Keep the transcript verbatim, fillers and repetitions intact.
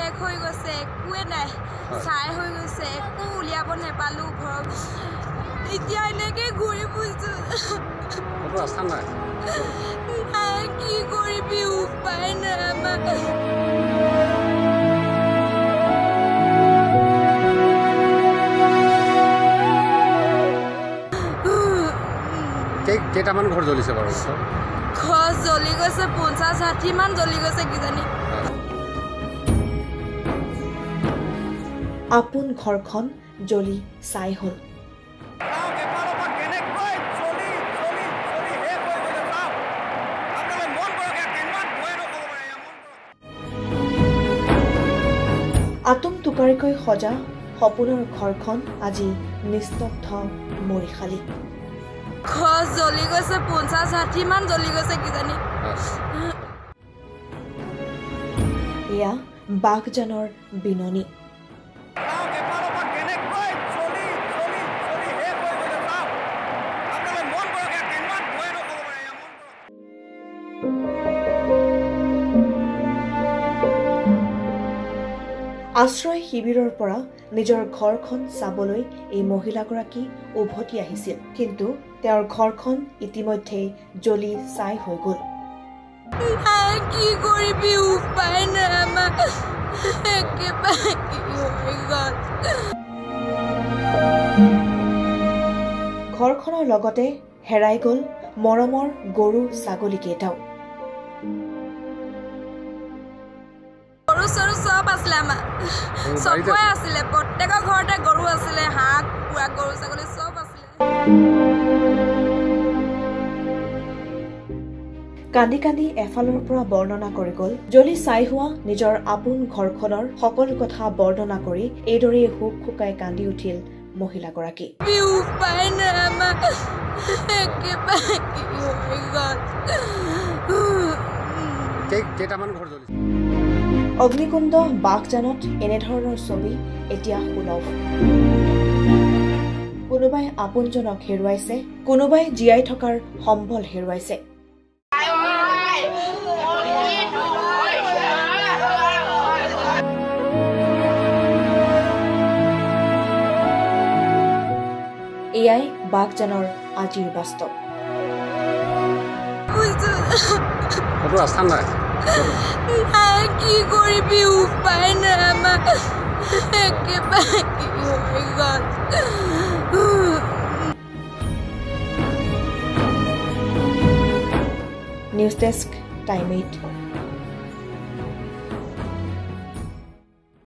শেষ হৈ গৈছে একোৱে নাই ছাই হৈ গৈছে একো উলিয়াব নেপালো ঘৰ এতিয়া এনেকৈ ঘূৰি ফুৰিছো ক'তো ৰাস্তা নাই নাই কি কৰিবি উপায় নাই আমাৰ কেইটামান ঘৰ জ্বলিছে বাৰু ঘৰ জ্বলি গৈছে পঞ্চাছ ষাঠি মান জ্বলি গৈছে কিজানি আপোন ঘৰখন জ্বলি ছাই হ'ল আতম টুকাৰিকৈ সজা সপোনৰ ঘৰখন আজি নিস্তব্ধ মৰিশালী ঘৰ জ্বলি গৈছে পঞ্চাছ ষাঠি মান জ্বলি গৈছে কিজানি এয়া বাঘজানৰ বিননি আশ্ৰয় শিবিৰৰ পৰা নিজৰ ঘৰখন চাবলৈ এই মহিলাগৰাকী উভতি আহিছিল কিন্তু তেওঁৰ ঘৰখন ইতিমধ্যে জ্বলি ছাই হৈ গ'ল কি কৰিবি উপায় নাই আমাৰ একেবাৰে কি হৈ গ'ল ঘৰখনৰ লগতে হেৰাই গ'ল মৰমৰ গৰু ছাগলী কেইটাও গৰু চৰু চব আছিলে আমাৰ চবৰে আছিলে প্ৰত্যেকৰ ঘৰতে গৰু আছিলে হাঁহ কুকুৰা গৰু ছাগলী চব আছিলে কান্দি কান্দি এফালৰ পৰা বৰ্ণনা কৰি গ'ল জ্বলি ছাই হোৱা নিজৰ আপোন ঘৰখনৰ সকলো কথা বৰ্ণনা কৰি এইদৰে হুক হুকাই কান্দি উঠিল মহিলাগৰাকী উপায় নাই আমাৰ একেবাৰে কি হৈ গ'ল কেইটামান ঘৰ জ্বলিছে অগ্নিকুণ্ড বাঘজানত এনেধৰণৰ ছবি এতিয়া সুলভ কোনোবাই আপোনজনক হেৰুৱাইছে কোনোবাই জীয়াই থকাৰ সম্বল হেৰুৱাইছে এয়াই বাঘজানৰ আজিৰ বাস্তৱ ক'তো ৰাস্তা নাই কি কৰিবি উপায় নাই আমাৰ একেবাৰে কি হৈ গ'ল নিউজ ডেস্ক টাইম এইট